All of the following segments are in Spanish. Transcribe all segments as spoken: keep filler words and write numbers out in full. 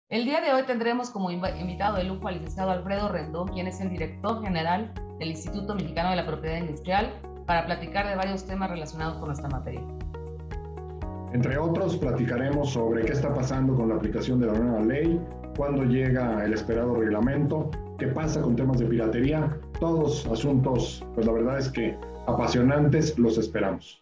El día de hoy tendremos como invitado de lujo al licenciado Alfredo Rendón, quien es el director general del Instituto Mexicano de la Propiedad Industrial, para platicar de varios temas relacionados con esta materia. Entre otros, platicaremos sobre qué está pasando con la aplicación de la nueva ley, cuándo llega el esperado reglamento, qué pasa con temas de piratería, todos asuntos, pues la verdad es que apasionantes, los esperamos.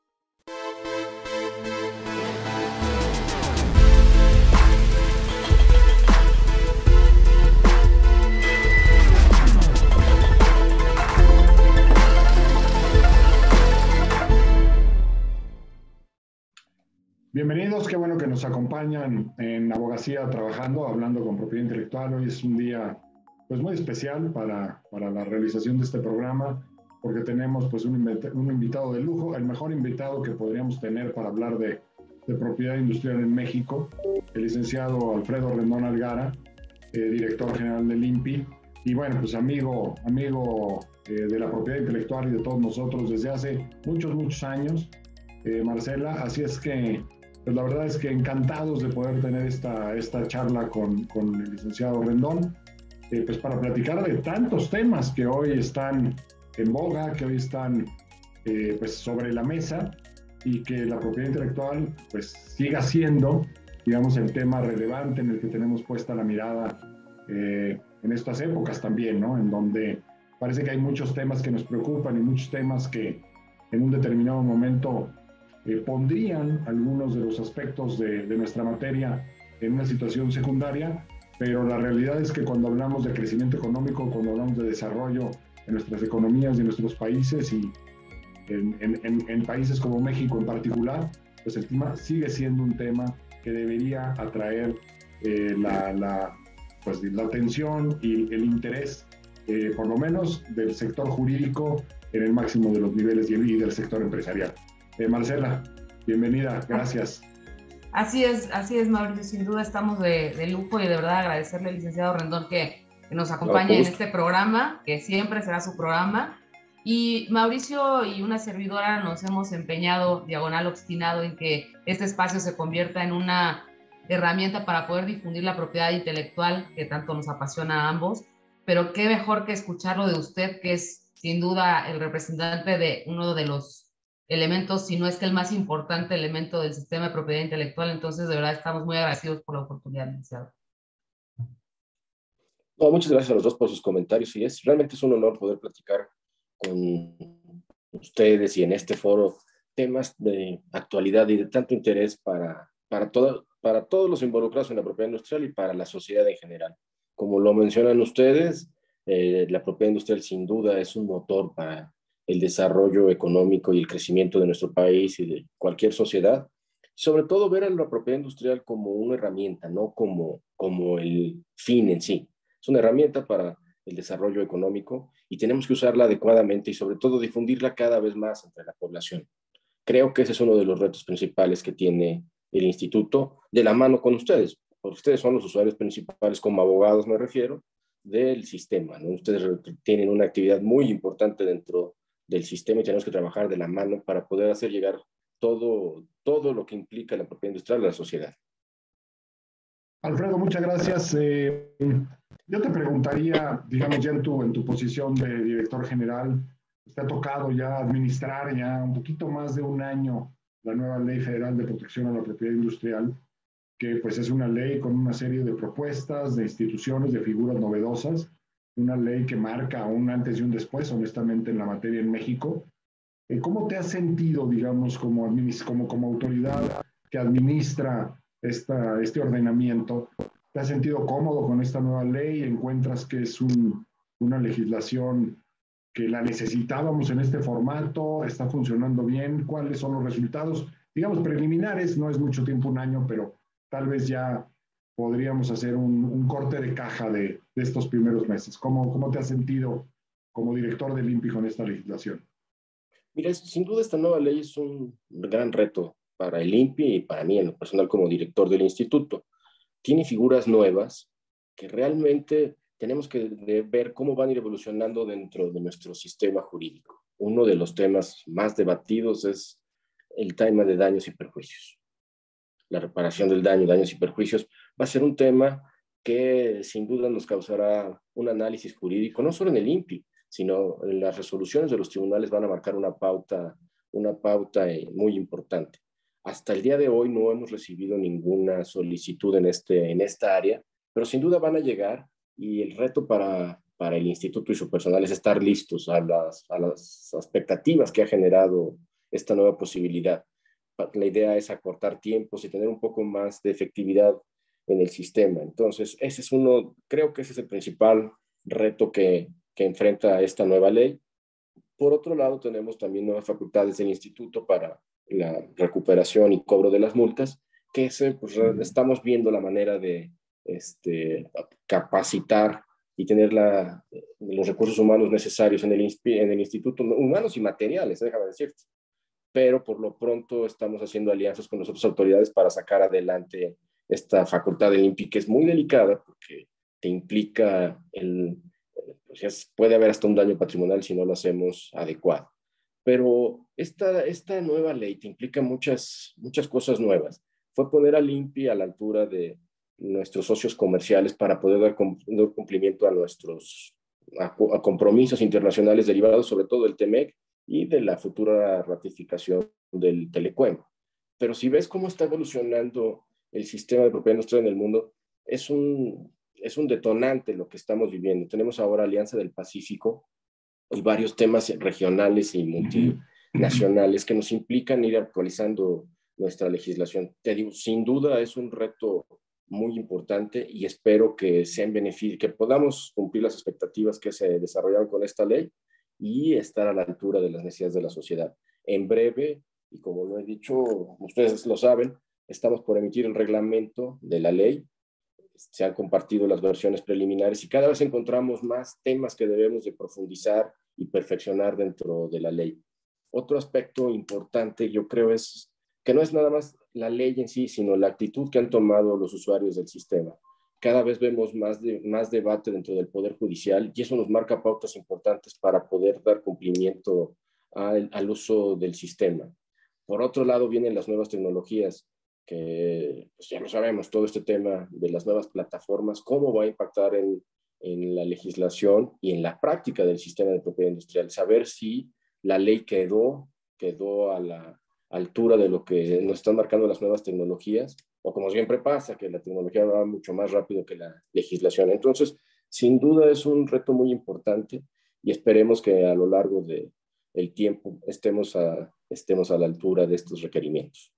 Bienvenidos, qué bueno que nos acompañan en Abogacía Trabajando, hablando con propiedad intelectual. Hoy es un día pues, muy especial para, para la realización de este programa, porque tenemos pues, un, un invitado de lujo, el mejor invitado que podríamos tener para hablar de, de propiedad industrial en México, el licenciado Alfredo Rendón Algara, eh, director general del I N P I, y bueno, pues amigo, amigo eh, de la propiedad intelectual y de todos nosotros desde hace muchos, muchos años, eh, Marcela, así es que pues la verdad es que encantados de poder tener esta, esta charla con, con el licenciado Rendón, eh, pues para platicar de tantos temas que hoy están en boga, que hoy están eh, pues sobre la mesa y que la propiedad intelectual pues siga siendo, digamos, el tema relevante en el que tenemos puesta la mirada eh, en estas épocas también, ¿no? En donde parece que hay muchos temas que nos preocupan y muchos temas que en un determinado momento Eh, pondrían algunos de los aspectos de, de nuestra materia en una situación secundaria, pero la realidad es que cuando hablamos de crecimiento económico, cuando hablamos de desarrollo en nuestras economías y en nuestros países y en, en, en países como México en particular, pues el tema sigue siendo un tema que debería atraer eh, la, la, pues, la atención y el interés, eh, por lo menos del sector jurídico en el máximo de los niveles y, y del sector empresarial. Eh, Marcela, bienvenida, gracias. Así es, así es, Mauricio, sin duda estamos de, de lujo y de verdad agradecerle al licenciado Rendón que, que nos acompañe en este programa, que siempre será su programa. Y Mauricio y una servidora nos hemos empeñado, diagonal obstinado, en que este espacio se convierta en una herramienta para poder difundir la propiedad intelectual que tanto nos apasiona a ambos, pero qué mejor que escucharlo de usted, que es sin duda el representante de uno de los elementos, si no es que el más importante elemento del sistema de propiedad intelectual. Entonces, de verdad, estamos muy agradecidos por la oportunidad, licenciado. No, muchas gracias a los dos por sus comentarios y es realmente es un honor poder platicar con ustedes y en este foro temas de actualidad y de tanto interés para, para, todo, para todos los involucrados en la propiedad industrial y para la sociedad en general. Como lo mencionan ustedes, eh, la propiedad industrial sin duda es un motor para el desarrollo económico y el crecimiento de nuestro país y de cualquier sociedad. Sobre todo ver a la propiedad industrial como una herramienta, no como, como el fin en sí. Es una herramienta para el desarrollo económico y tenemos que usarla adecuadamente y sobre todo difundirla cada vez más entre la población. Creo que ese es uno de los retos principales que tiene el instituto, de la mano con ustedes, porque ustedes son los usuarios principales, como abogados me refiero, del sistema, ¿no? Ustedes tienen una actividad muy importante dentro del sistema y tenemos que trabajar de la mano para poder hacer llegar todo, todo lo que implica la propiedad industrial a la sociedad. Alfredo, muchas gracias. Eh, yo te preguntaría, digamos, ya en tu, en tu posición de director general, te ha tocado ya administrar ya un poquito más de un año la nueva Ley Federal de Protección a la Propiedad Industrial, que pues es una ley con una serie de propuestas, de instituciones, de figuras novedosas, una ley que marca un antes y un después, honestamente, en la materia en México. ¿Cómo te has sentido, digamos, como, como, como autoridad que administra esta, este ordenamiento? ¿Te has sentido cómodo con esta nueva ley? ¿Encuentras que es un, una legislación que la necesitábamos en este formato? ¿Está funcionando bien? ¿Cuáles son los resultados? Digamos, preliminares, no es mucho tiempo, un año, pero tal vez ya podríamos hacer un, un corte de caja de, de estos primeros meses. ¿Cómo, ¿Cómo te has sentido como director del I N P I con esta legislación? Mira, sin duda esta nueva ley es un gran reto para el I N P I y para mí en lo personal como director del instituto. Tiene figuras nuevas que realmente tenemos que ver cómo van a ir evolucionando dentro de nuestro sistema jurídico. Uno de los temas más debatidos es el tema de daños y perjuicios. la reparación del daño, daños y perjuicios, va a ser un tema que sin duda nos causará un análisis jurídico, no solo en el I N P I, sino en las resoluciones de los tribunales van a marcar una pauta, una pauta eh, muy importante. Hasta el día de hoy no hemos recibido ninguna solicitud en, este, en esta área, pero sin duda van a llegar y el reto para, para el instituto y su personal es estar listos a las, a las expectativas que ha generado esta nueva posibilidad. La idea es acortar tiempos y tener un poco más de efectividad en el sistema. Entonces, ese es uno, creo que ese es el principal reto que, que enfrenta esta nueva ley. Por otro lado, tenemos también nuevas facultades del instituto para la recuperación y cobro de las multas, que se, pues, estamos viendo la manera de este, capacitar y tener la, los recursos humanos necesarios en el, en el instituto, humanos y materiales, déjame decirte. Pero por lo pronto estamos haciendo alianzas con las otras autoridades para sacar adelante esta facultad del I N P I, que es muy delicada porque te implica el, pues puede haber hasta un daño patrimonial si no lo hacemos adecuado. Pero esta, esta nueva ley te implica muchas, muchas cosas nuevas. Fue poner al I N P I a la altura de nuestros socios comerciales para poder dar cumplimiento a nuestros a, a compromisos internacionales derivados sobre todo del T M E C y de la futura ratificación del Telecuem. Pero si ves cómo está evolucionando el sistema de propiedad industrial en el mundo, es un, es un detonante lo que estamos viviendo. Tenemos ahora Alianza del Pacífico y varios temas regionales y multinacionales que nos implican ir actualizando nuestra legislación. Te digo, sin duda es un reto muy importante y espero que sean beneficio, que podamos cumplir las expectativas que se desarrollaron con esta ley y estar a la altura de las necesidades de la sociedad. En breve, y como lo he dicho, ustedes lo saben, estamos por emitir el reglamento de la ley. Se han compartido las versiones preliminares y cada vez encontramos más temas que debemos de profundizar y perfeccionar dentro de la ley. Otro aspecto importante, yo creo, es que no es nada más la ley en sí, sino la actitud que han tomado los usuarios del sistema. Cada vez vemos más, de, más debate dentro del Poder Judicial y eso nos marca pautas importantes para poder dar cumplimiento al, al uso del sistema. Por otro lado, vienen las nuevas tecnologías, que pues ya lo sabemos, todo este tema de las nuevas plataformas, cómo va a impactar en, en la legislación y en la práctica del sistema de propiedad industrial. Saber si la ley quedó, quedó a la altura de lo que nos están marcando las nuevas tecnologías, o como siempre pasa, que la tecnología va mucho más rápido que la legislación. Entonces, sin duda es un reto muy importante y esperemos que a lo largo de, del tiempo estemos a, estemos a la altura de estos requerimientos.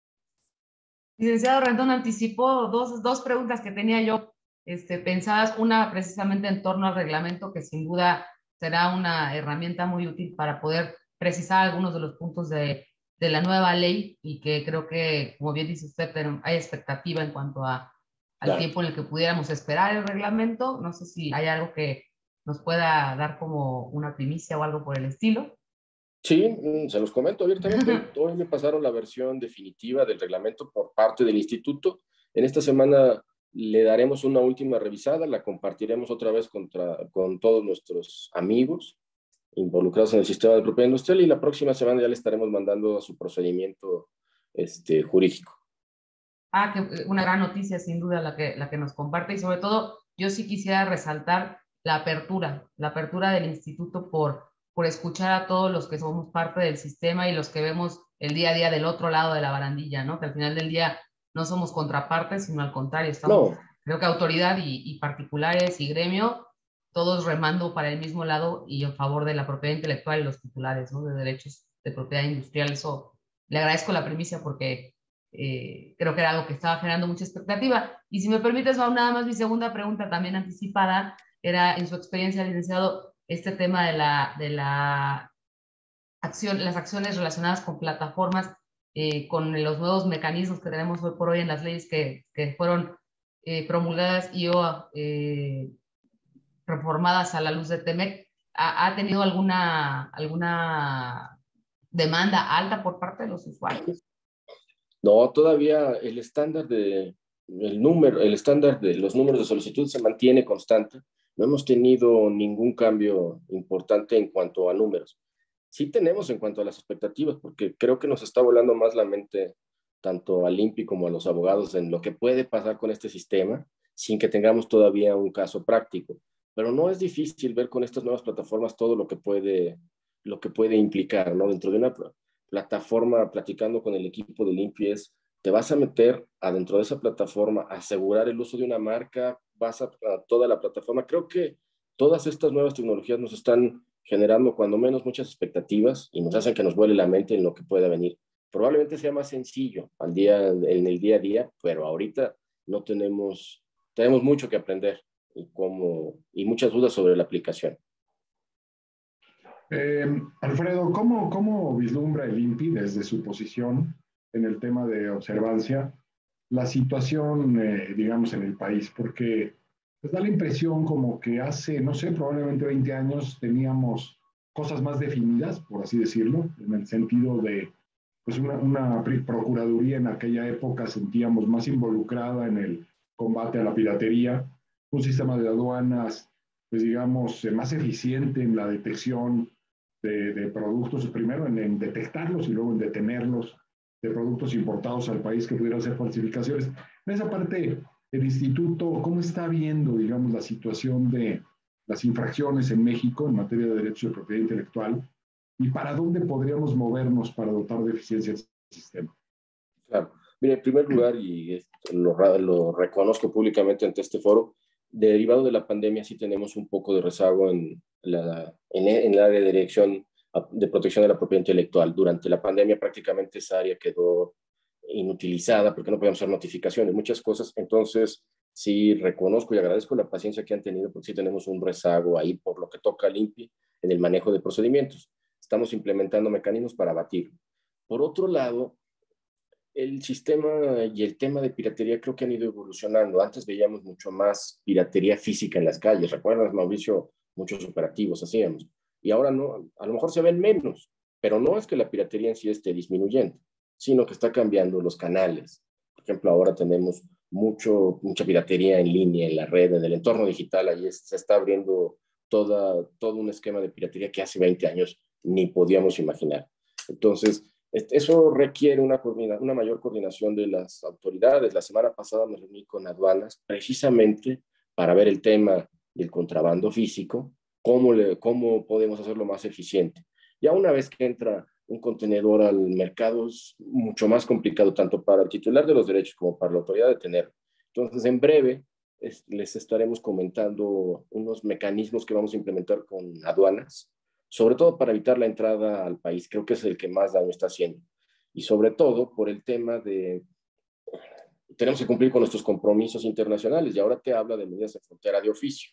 Licenciado Rendón, anticipó dos, dos preguntas que tenía yo este, pensadas, una precisamente en torno al reglamento, que sin duda será una herramienta muy útil para poder precisar algunos de los puntos de, de la nueva ley y que creo que, como bien dice usted, pero hay expectativa en cuanto a, al claro. tiempo en el que pudiéramos esperar el reglamento. No sé si hay algo que nos pueda dar como una primicia o algo por el estilo. Sí, se los comento abiertamente. Hoy me pasaron la versión definitiva del reglamento por parte del instituto. En esta semana le daremos una última revisada, la compartiremos otra vez contra, con todos nuestros amigos involucrados en el sistema de propiedad industrial y la próxima semana ya le estaremos mandando a su procedimiento este, jurídico. Ah, que una gran noticia sin duda la que, la que nos comparte y sobre todo yo sí quisiera resaltar la apertura, la apertura del instituto por por escuchar a todos los que somos parte del sistema y los que vemos el día a día del otro lado de la barandilla, ¿no? Que al final del día no somos contrapartes, sino al contrario, estamos, no. creo que autoridad y, y particulares y gremio, todos remando para el mismo lado y en favor de la propiedad intelectual y los titulares, ¿no? De derechos de propiedad industrial. Eso le agradezco la primicia porque eh, creo que era algo que estaba generando mucha expectativa. Y si me permites, nada más mi segunda pregunta también anticipada era en su experiencia, licenciado, este tema de la, de la acción, las acciones relacionadas con plataformas, eh, con los nuevos mecanismos que tenemos hoy por hoy en las leyes que, que fueron eh, promulgadas y o eh, reformadas a la luz de T M E C, ¿ha, ha tenido alguna, alguna demanda alta por parte de los usuarios? No, todavía el estándar de el número, el estándar de los números de solicitud se mantiene constante. No hemos tenido ningún cambio importante en cuanto a números. Sí tenemos en cuanto a las expectativas, porque creo que nos está volando más la mente tanto al I N P I como a los abogados en lo que puede pasar con este sistema sin que tengamos todavía un caso práctico. Pero no es difícil ver con estas nuevas plataformas todo lo que puede, lo que puede implicar, ¿no? Dentro de una plataforma, platicando con el equipo del I N P I, es, te vas a meter adentro de esa plataforma, a asegurar el uso de una marca, vas a, a toda la plataforma. Creo que todas estas nuevas tecnologías nos están generando cuando menos muchas expectativas y nos hacen que nos vuele la mente en lo que pueda venir. Probablemente sea más sencillo al día, en el día a día, pero ahorita no tenemos, tenemos mucho que aprender y, cómo, y muchas dudas sobre la aplicación. Eh, Alfredo, ¿cómo, ¿cómo vislumbra el I N P I desde su posición en el tema de observancia la situación, eh, digamos, en el país? Porque pues, da la impresión como que hace, no sé, probablemente veinte años teníamos cosas más definidas, por así decirlo, en el sentido de, pues una, una procuraduría en aquella época sentíamos más involucrada en el combate a la piratería, un sistema de aduanas, pues digamos, eh, más eficiente en la detección de, de productos, primero en, en detectarlos y luego en detenerlos, de productos importados al país que pudieran ser falsificaciones. En esa parte, el instituto, ¿cómo está viendo, digamos, la situación de las infracciones en México en materia de derechos de propiedad intelectual y para dónde podríamos movernos para dotar de eficiencia el sistema? Claro. Mira, en primer lugar, y esto lo, lo reconozco públicamente ante este foro, derivado de la pandemia sí tenemos un poco de rezago en la, en, en el área de dirección de protección de la propiedad intelectual. Durante la pandemia prácticamente esa área quedó inutilizada porque no podíamos hacer notificaciones, muchas cosas. Entonces, sí reconozco y agradezco la paciencia que han tenido porque sí tenemos un rezago ahí por lo que toca al I N P I en el manejo de procedimientos. Estamos implementando mecanismos para abatirlo. Por otro lado, el sistema y el tema de piratería creo que han ido evolucionando. Antes veíamos mucho más piratería física en las calles. ¿Recuerdas, Mauricio? Muchos operativos hacíamos. Y ahora no, a lo mejor se ven menos, pero no es que la piratería en sí esté disminuyendo, sino que está cambiando los canales. Por ejemplo, ahora tenemos mucho, mucha piratería en línea, en la red, en el entorno digital. Ahí se está abriendo toda, todo un esquema de piratería que hace veinte años ni podíamos imaginar. Entonces, eso requiere una, una mayor coordinación de las autoridades. La semana pasada me reuní con aduanas precisamente para ver el tema del contrabando físico, cómo, le, cómo podemos hacerlo más eficiente. Ya una vez que entra un contenedor al mercado es mucho más complicado, tanto para el titular de los derechos como para la autoridad de tenerlo. Entonces, en breve es, les estaremos comentando unos mecanismos que vamos a implementar con aduanas, sobre todo para evitar la entrada al país. Creo que es el que más daño está haciendo. Y sobre todo por el tema de, tenemos que cumplir con nuestros compromisos internacionales, y ahora te habla de medidas de frontera de oficio.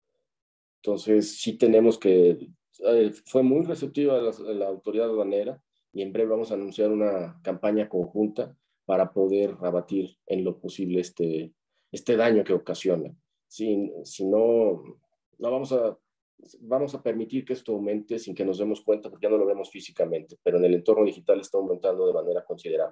Entonces, sí tenemos que, eh, fue muy receptiva la, la autoridad aduanera, y en breve vamos a anunciar una campaña conjunta para poder abatir en lo posible este, este daño que ocasiona. Si, si no, no vamos a, vamos a permitir que esto aumente sin que nos demos cuenta, porque ya no lo vemos físicamente, pero en el entorno digital está aumentando de manera considerable.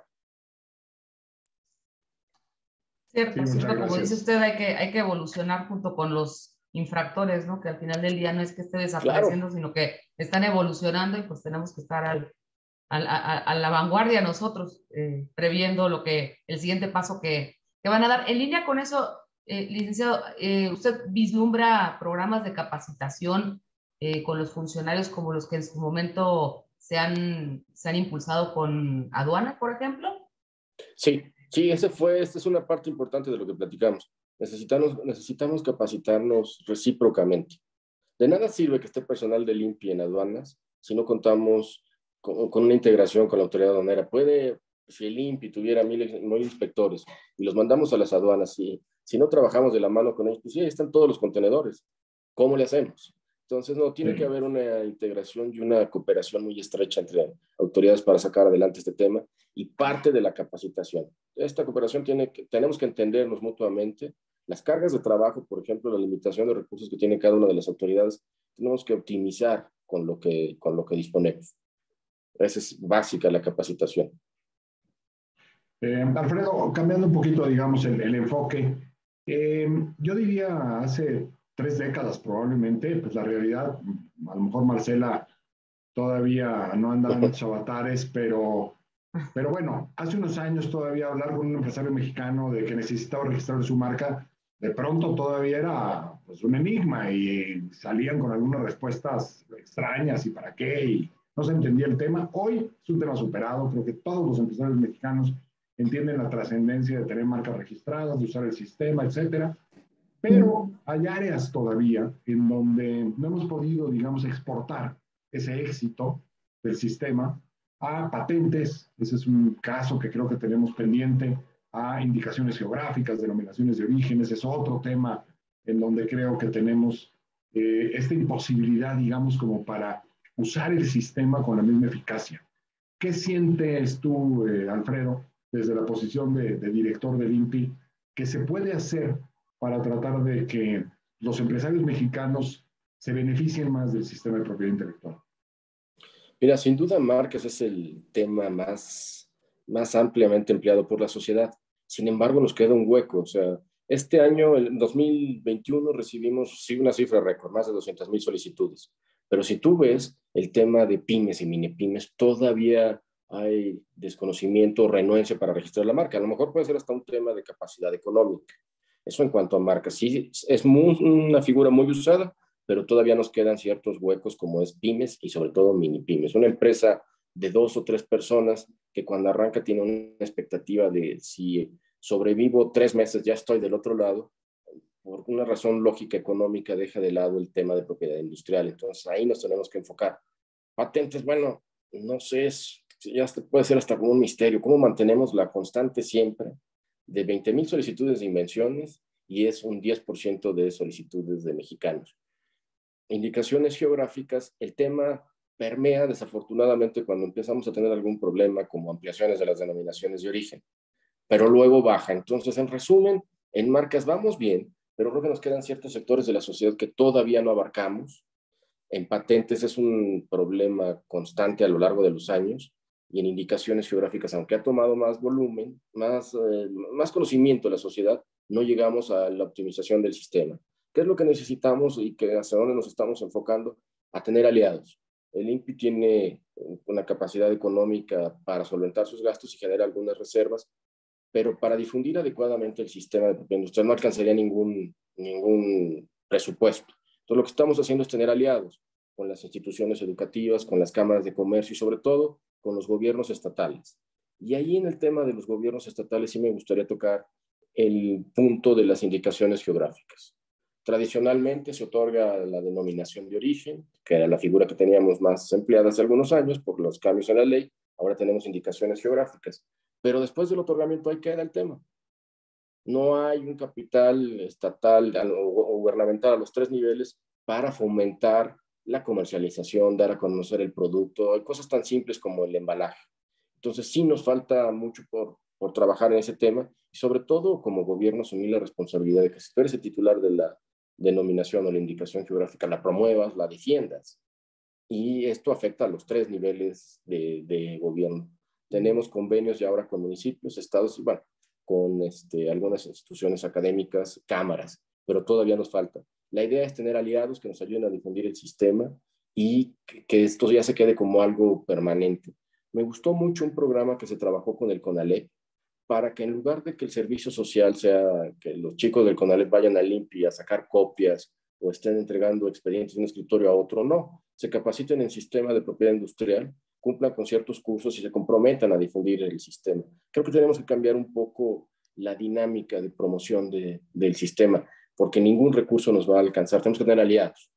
Cierto, Sí, cierto, muchas como dice gracias. usted, hay que, hay que evolucionar junto con los infractores, ¿no? Que al final del día no es que esté Claro. desapareciendo, sino que están evolucionando y pues tenemos que estar al, al, a, a, la vanguardia nosotros, eh, previendo lo que, el siguiente paso que, que van a dar. En línea con eso, eh, licenciado, eh, ¿usted vislumbra programas de capacitación eh, con los funcionarios como los que en su momento se han, se han impulsado con aduana, por ejemplo? Sí, sí, ese fue, esta es una parte importante de lo que platicamos. Necesitamos, necesitamos capacitarnos recíprocamente. De nada sirve que esté personal del I N P I en aduanas si no contamos con, con una integración con la autoridad aduanera. Puede, si el I N P I tuviera mil, mil inspectores y los mandamos a las aduanas, y si no trabajamos de la mano con ellos, pues sí, ahí están todos los contenedores. ¿Cómo le hacemos? Entonces, no, tiene que haber una integración y una cooperación muy estrecha entre autoridades para sacar adelante este tema, y parte de la capacitación. Esta cooperación tiene que, tenemos que entendernos mutuamente. Las cargas de trabajo, por ejemplo, la limitación de recursos que tiene cada una de las autoridades, tenemos que optimizar con lo que, con lo que disponemos. Esa es básica la capacitación. Eh, Alfredo, cambiando un poquito, digamos, el, el enfoque, eh, yo diría hace tres décadas probablemente, pues la realidad, a lo mejor Marcela todavía no andaba en estos avatares, pero Pero bueno, hace unos años todavía hablar con un empresario mexicano de que necesitaba registrar su marca, de pronto todavía era pues, un enigma y salían con algunas respuestas extrañas y para qué, y no se entendía el tema. Hoy es un tema superado, creo que todos los empresarios mexicanos entienden la trascendencia de tener marcas registradas, de usar el sistema, etcétera. Pero hay áreas todavía en donde no hemos podido, digamos, exportar ese éxito del sistema a patentes, ese es un caso que creo que tenemos pendiente, a indicaciones geográficas, denominaciones de origen, ese es otro tema en donde creo que tenemos eh, esta imposibilidad, digamos, como para usar el sistema con la misma eficacia. ¿Qué sientes tú, eh, Alfredo, desde la posición de, de director del I N P I, que se puede hacer para tratar de que los empresarios mexicanos se beneficien más del sistema de propiedad intelectual? Mira, sin duda marcas es el tema más, más ampliamente empleado por la sociedad. Sin embargo, nos queda un hueco. O sea, este año, el dos mil veintiuno, recibimos sí una cifra récord, más de doscientas mil solicitudes. Pero si tú ves el tema de pymes y mini pymes, todavía hay desconocimiento o renuencia para registrar la marca. A lo mejor puede ser hasta un tema de capacidad económica. Eso en cuanto a marcas. Sí, es muy, una figura muy usada, pero todavía nos quedan ciertos huecos como es pymes y sobre todo mini pymes. Una empresa de dos o tres personas que cuando arranca tiene una expectativa de si sobrevivo tres meses ya estoy del otro lado, por una razón lógica económica deja de lado el tema de propiedad industrial. Entonces ahí nos tenemos que enfocar. Patentes, bueno, no sé, es, ya puede ser hasta como un misterio. ¿Cómo mantenemos la constante siempre de veinte mil solicitudes de invenciones y es un diez por ciento de solicitudes de mexicanos? Indicaciones geográficas, el tema permea desafortunadamente cuando empezamos a tener algún problema como ampliaciones de las denominaciones de origen, pero luego baja. Entonces, en resumen, en marcas vamos bien, pero creo que nos quedan ciertos sectores de la sociedad que todavía no abarcamos. En patentes es un problema constante a lo largo de los años y en indicaciones geográficas, aunque ha tomado más volumen, más, eh, más conocimiento de la sociedad, no llegamos a la optimización del sistema. ¿Qué es lo que necesitamos y que hacia dónde nos estamos enfocando? A tener aliados. El I N P I tiene una capacidad económica para solventar sus gastos y genera algunas reservas, pero para difundir adecuadamente el sistema de propiedad industrial no alcanzaría ningún, ningún presupuesto. Entonces, lo que estamos haciendo es tener aliados con las instituciones educativas, con las cámaras de comercio y sobre todo con los gobiernos estatales. Y ahí en el tema de los gobiernos estatales sí me gustaría tocar el punto de las indicaciones geográficas. Tradicionalmente se otorga la denominación de origen, que era la figura que teníamos más empleada hace algunos años por los cambios en la ley. Ahora tenemos indicaciones geográficas. Pero después del otorgamiento ahí queda el tema. No hay un capital estatal o gubernamental a los tres niveles para fomentar la comercialización, dar a conocer el producto. Hay cosas tan simples como el embalaje. Entonces sí nos falta mucho por, por trabajar en ese tema y sobre todo como gobierno asumir la responsabilidad de que si tú eres el titular de la denominación o la indicación geográfica, la promuevas, la defiendas. Y esto afecta a los tres niveles de, de gobierno. Tenemos convenios ya ahora con municipios, estados y bueno, con este, algunas instituciones académicas, cámaras, pero todavía nos falta. La idea es tener aliados que nos ayuden a difundir el sistema y que, que esto ya se quede como algo permanente. Me gustó mucho un programa que se trabajó con el CONALEP para que en lugar de que el servicio social sea que los chicos del CONALEP vayan al I N P I a sacar copias o estén entregando expedientes de un escritorio a otro, no. Se capaciten en sistema de propiedad industrial, cumplan con ciertos cursos y se comprometan a difundir el sistema. Creo que tenemos que cambiar un poco la dinámica de promoción de, del sistema, porque ningún recurso nos va a alcanzar. Tenemos que tener aliados.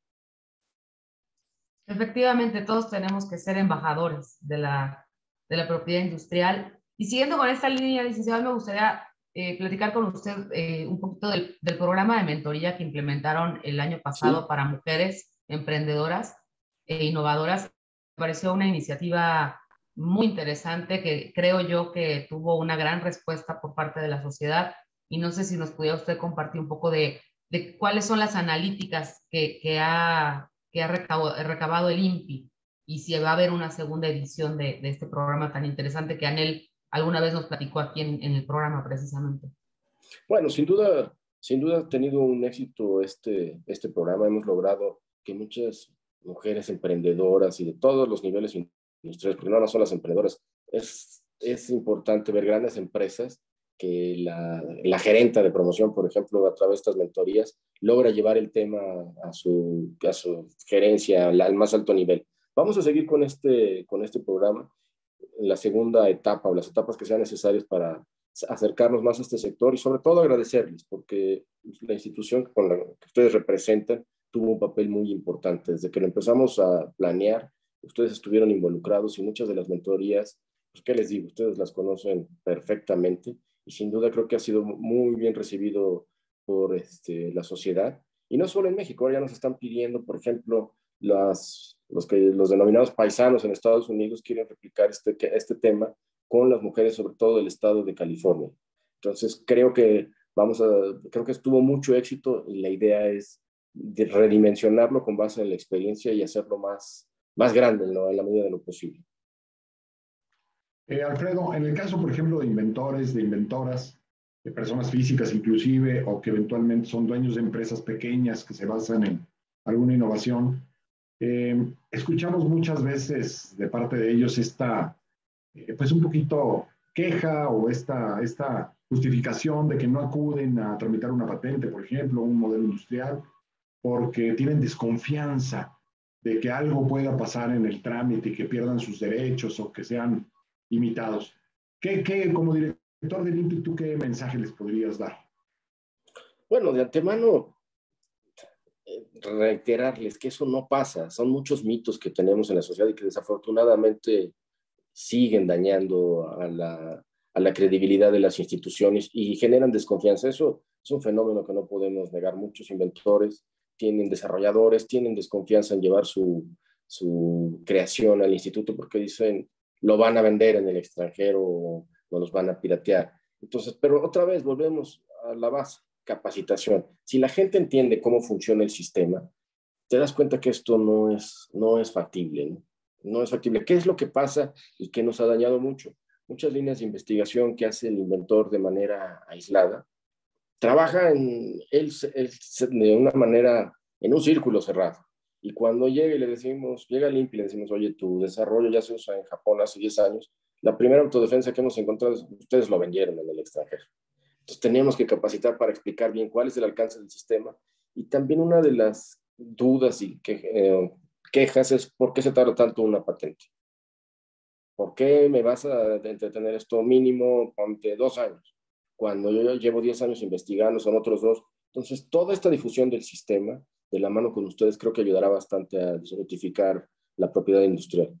Efectivamente, todos tenemos que ser embajadores de la, de la propiedad industrial. Y siguiendo con esta línea, licenciado, me gustaría eh, platicar con usted eh, un poquito del, del programa de mentoría que implementaron el año pasado ¿Sí? para mujeres emprendedoras e innovadoras. Me pareció una iniciativa muy interesante que creo yo que tuvo una gran respuesta por parte de la sociedad. Y no sé si nos pudiera usted compartir un poco de, de cuáles son las analíticas que, que ha que ha recabado, recabado el I N P I y si va a haber una segunda edición de, de este programa tan interesante que Anel alguna vez nos platicó aquí en, en el programa precisamente. Bueno, sin duda, sin duda ha tenido un éxito este, este programa. Hemos logrado que muchas mujeres emprendedoras y de todos los niveles industriales, porque no, no son las emprendedoras, es es importante ver grandes empresas que la, la gerenta de promoción, por ejemplo, a través de estas mentorías, logra llevar el tema a su, a su gerencia al, al más alto nivel. Vamos a seguir con este, con este programa en la segunda etapa o las etapas que sean necesarias para acercarnos más a este sector y sobre todo agradecerles porque la institución con la que ustedes representan tuvo un papel muy importante. Desde que lo empezamos a planear, ustedes estuvieron involucrados y muchas de las mentorías, pues, ¿qué les digo? Ustedes las conocen perfectamente y sin duda creo que ha sido muy bien recibido por este, la sociedad. Y no solo en México, ahora ya nos están pidiendo, por ejemplo, las, los, que, los denominados paisanos en Estados Unidos quieren replicar este, este tema con las mujeres, sobre todo del estado de California. Entonces, creo que vamos a, creo que estuvo mucho éxito y la idea es de redimensionarlo con base en la experiencia y hacerlo más, más grande, ¿no? En la medida de lo posible. Eh, Alfredo, en el caso, por ejemplo, de inventores, de inventoras, de personas físicas inclusive, o que eventualmente son dueños de empresas pequeñas que se basan en alguna innovación, eh, escuchamos muchas veces de parte de ellos esta, eh, pues un poquito queja o esta, esta justificación de que no acuden a tramitar una patente, por ejemplo, un modelo industrial, porque tienen desconfianza de que algo pueda pasar en el trámite y que pierdan sus derechos o que sean imitados. ¿Qué, qué, como director del I N P I, tú qué mensaje les podrías dar? Bueno, de antemano, eh, reiterarles que eso no pasa. Son muchos mitos que tenemos en la sociedad y que desafortunadamente siguen dañando a la, a la credibilidad de las instituciones y generan desconfianza. Eso es un fenómeno que no podemos negar. Muchos inventores tienen desarrolladores, tienen desconfianza en llevar su, su creación al instituto porque dicen, lo van a vender en el extranjero o los van a piratear. Entonces, pero otra vez volvemos a la base, capacitación. Si la gente entiende cómo funciona el sistema, te das cuenta que esto no es, no es factible, ¿no? No es factible. ¿Qué es lo que pasa y que nos ha dañado mucho? Muchas líneas de investigación que hace el inventor de manera aislada, trabaja en él, él, de una manera, en un círculo cerrado. Y cuando llega y le decimos, llega el I N P I y le decimos, oye, tu desarrollo ya se usa en Japón hace diez años, la primera autodefensa que hemos encontrado es, ustedes lo vendieron en el extranjero. Entonces tenemos que capacitar para explicar bien cuál es el alcance del sistema. Y también una de las dudas y que, eh, quejas es por qué se tarda tanto una patente. ¿Por qué me vas a entretener esto mínimo, ponte dos años? Cuando yo llevo diez años investigando, son otros dos. Entonces, toda esta difusión del sistema, de la mano con ustedes, creo que ayudará bastante a desnotificar la propiedad industrial.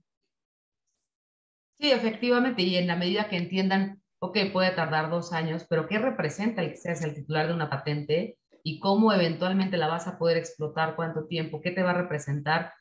Sí, efectivamente, y en la medida que entiendan, ok, puede tardar dos años, pero ¿qué representa el que seas el titular de una patente y cómo eventualmente la vas a poder explotar, cuánto tiempo, qué te va a representar?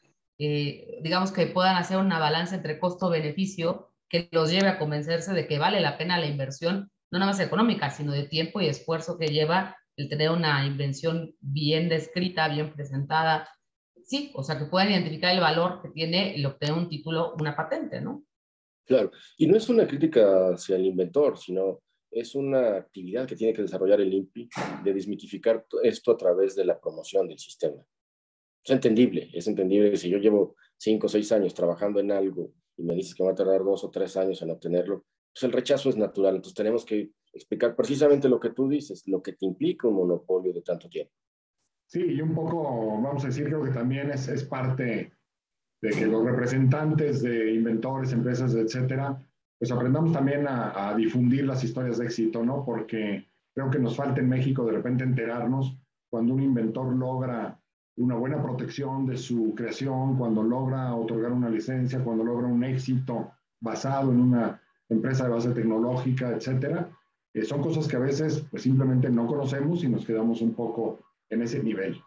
Eh, digamos que puedan hacer una balanza entre costo-beneficio que los lleve a convencerse de que vale la pena la inversión, no nada más económica, sino de tiempo y esfuerzo que lleva el tener una invención bien descrita, bien presentada. Sí, o sea, que puedan identificar el valor que tiene el obtener un título, una patente, ¿no? Claro, y no es una crítica hacia el inventor, sino es una actividad que tiene que desarrollar el I N P I de desmitificar esto a través de la promoción del sistema. Es entendible, es entendible que si yo llevo cinco o seis años trabajando en algo y me dices que va a tardar dos o tres años en obtenerlo, pues el rechazo es natural. Entonces tenemos que explicar precisamente lo que tú dices, lo que te implica un monopolio de tanto tiempo. Sí, y un poco, vamos a decir, creo que también es, es parte de que los representantes de inventores, empresas, etcétera, pues aprendamos también a, a difundir las historias de éxito, ¿no? Porque creo que nos falta en México de repente enterarnos cuando un inventor logra una buena protección de su creación, cuando logra otorgar una licencia, cuando logra un éxito basado en una empresa de base tecnológica, etcétera. Eh, son cosas que a veces pues simplemente no conocemos y nos quedamos un poco en ese nivel.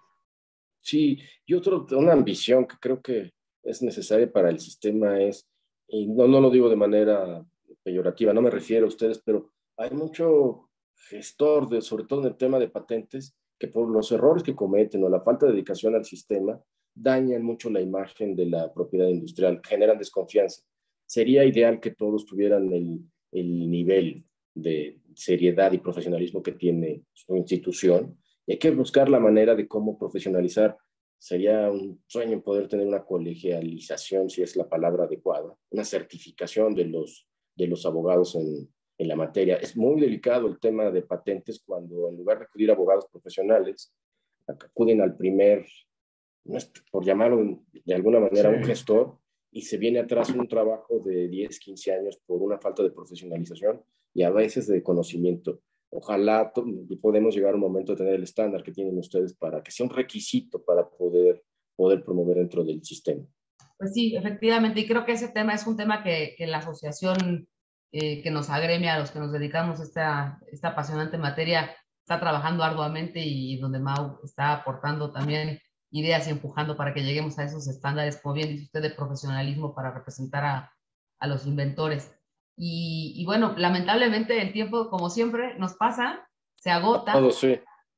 Sí, y otro, una ambición que creo que es necesaria para el sistema es, y no, no lo digo de manera peyorativa, no me refiero a ustedes, pero hay mucho gestor, de, sobre todo en el tema de patentes, que por los errores que cometen o la falta de dedicación al sistema, dañan mucho la imagen de la propiedad industrial, generan desconfianza. Sería ideal que todos tuvieran el, el nivel de seriedad y profesionalismo que tiene su institución, y hay que buscar la manera de cómo profesionalizar. Sería un sueño poder tener una colegialización, si es la palabra adecuada, una certificación de los de los abogados en, en la materia. Es muy delicado el tema de patentes cuando en lugar de acudir a abogados profesionales, acuden al primer, no es por llamarlo de alguna manera, sí, un gestor, y se viene atrás un trabajo de diez, quince años por una falta de profesionalización y a veces de conocimiento. Ojalá podemos llegar a un momento de tener el estándar que tienen ustedes para que sea un requisito para poder, poder promover dentro del sistema. Pues sí, efectivamente, y creo que ese tema es un tema que, que la asociación eh, que nos agremia, a los que nos dedicamos a esta, esta apasionante materia, está trabajando arduamente y donde Mau está aportando también ideas y empujando para que lleguemos a esos estándares, como bien dice usted, de profesionalismo para representar a, a los inventores. Y, y bueno, lamentablemente el tiempo, como siempre, nos pasa, se agota. Todo, sí.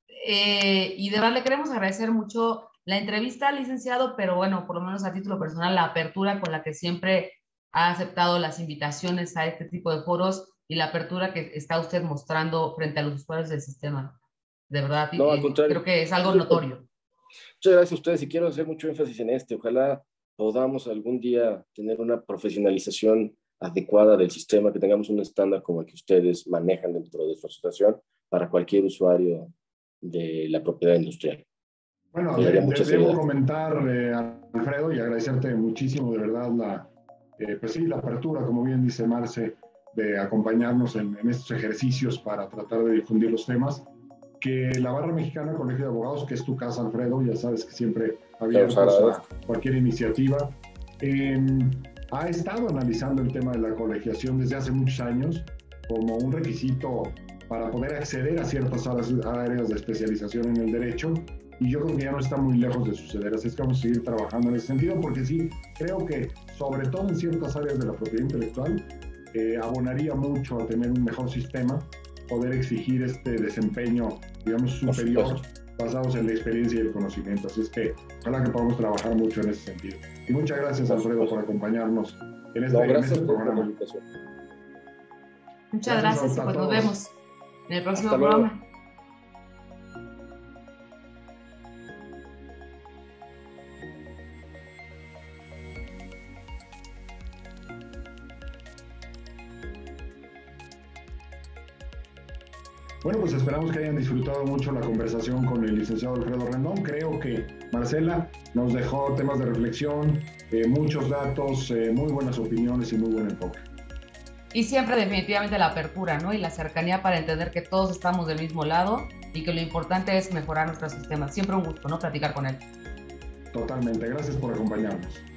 Eh, y de verdad le queremos agradecer mucho la entrevista, licenciado, pero bueno, por lo menos a título personal, la apertura con la que siempre ha aceptado las invitaciones a este tipo de foros y la apertura que está usted mostrando frente a los usuarios del sistema. De verdad, no, al eh, contrario, creo que es algo notorio. Muchas gracias a ustedes y quiero hacer mucho énfasis en este. Ojalá podamos algún día tener una profesionalización adecuada del sistema, que tengamos un estándar como el que ustedes manejan dentro de su asociación para cualquier usuario de la propiedad industrial. Bueno, le, les debo comentar, eh, Alfredo, y agradecerte muchísimo, de verdad, la, eh, pues sí, la apertura, como bien dice Marce, de acompañarnos en, en estos ejercicios para tratar de difundir los temas, que la Barra Mexicana Colegio de Abogados, que es tu casa, Alfredo, ya sabes que siempre abiertos a cualquier iniciativa, eh, ha estado analizando el tema de la colegiación desde hace muchos años como un requisito para poder acceder a ciertas áreas de especialización en el derecho, y yo creo que ya no está muy lejos de suceder, así es que vamos a seguir trabajando en ese sentido, porque sí, creo que sobre todo en ciertas áreas de la propiedad intelectual eh, abonaría mucho a tener un mejor sistema, poder exigir este desempeño, digamos, superior, basados en la experiencia y el conocimiento, así es que ojalá que podamos trabajar mucho en ese sentido. Y muchas gracias, Alfredo, por acompañarnos en este, no, en este programa. Muchas gracias, gracias y pues nos vemos en el próximo Hasta programa. Luego. Bueno, pues esperamos que hayan disfrutado mucho la conversación con el licenciado Alfredo Rendón. Creo que Marcela nos dejó temas de reflexión, eh, muchos datos, eh, muy buenas opiniones y muy buen enfoque. Y siempre definitivamente la apertura, ¿no? Y la cercanía para entender que todos estamos del mismo lado y que lo importante es mejorar nuestro sistema. Siempre un gusto, ¿no? Platicar con él. Totalmente. Gracias por acompañarnos.